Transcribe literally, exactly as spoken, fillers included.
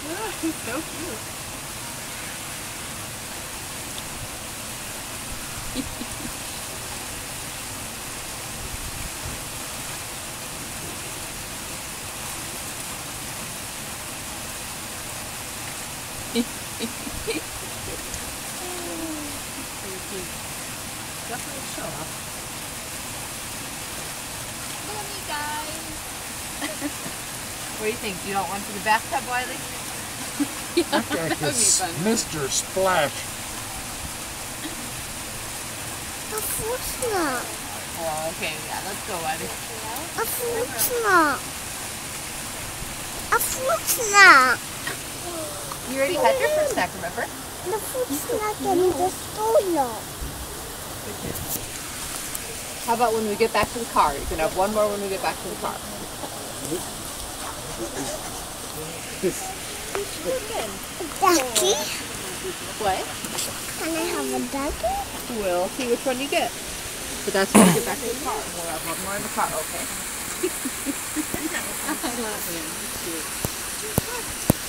Oh, he's so cute. Definitely show off. Bunny guys. What do you think? You don't want to the bathtub, Wiley? Yeah, That guy that would be is fun. Mister Splash. A fruit snack. Oh, okay, yeah, let's go, Wiley. A fruit snack. A fruit snack. You already had your first snack, remember? The fruit snack in the store. How about when we get back to the car? You can have one more when we get back to the car. Ducky? What? Can I have a ducky? We'll see which one you get. But that's when we get back to the car. We'll have one more in the car, okay? I love him. He's cute.